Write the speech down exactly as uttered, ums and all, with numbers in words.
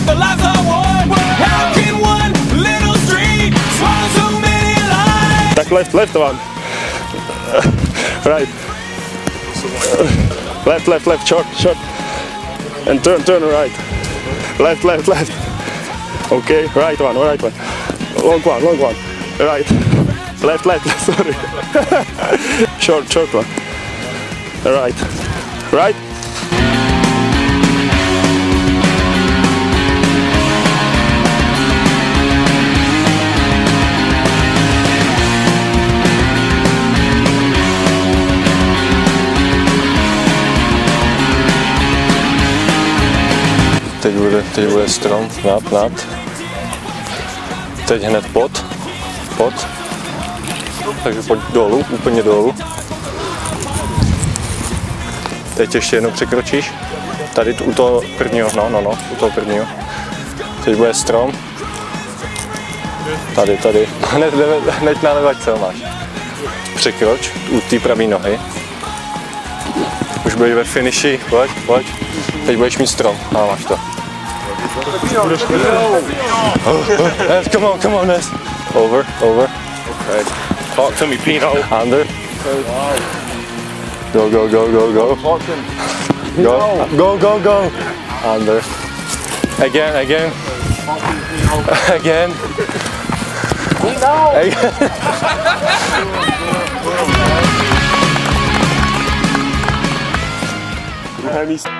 the lives I want. How can one little street swallow so many lives? Tak left, left one. Right. Left, left, left, short, short. And turn, turn right. Left, left, left. Okay, right one, right one. Long one, long one. Right. Left, left, left, sorry. Short, short one. Right. Right. Teď bude, teď bude strom, nad, nad. Teď hned pod, pod. Takže pojď dolů, úplně dolů. Teď ještě jednou překročíš. Tady u toho prvního, no, no, no, u toho prvního. Teď bude strom. Tady, tady. Hned, hned na levačce máš. Překroč u té pravé nohy. Už budeš ve finiši, pojď, pojď. Teď budeš mít strom, a máš to. Yes, come on, come on, Ness. Over, over. Okay. Talk to me, Pino. Under. Go, go, go, go, go. Go, go, go, go. Under. Again, again. Again. Again.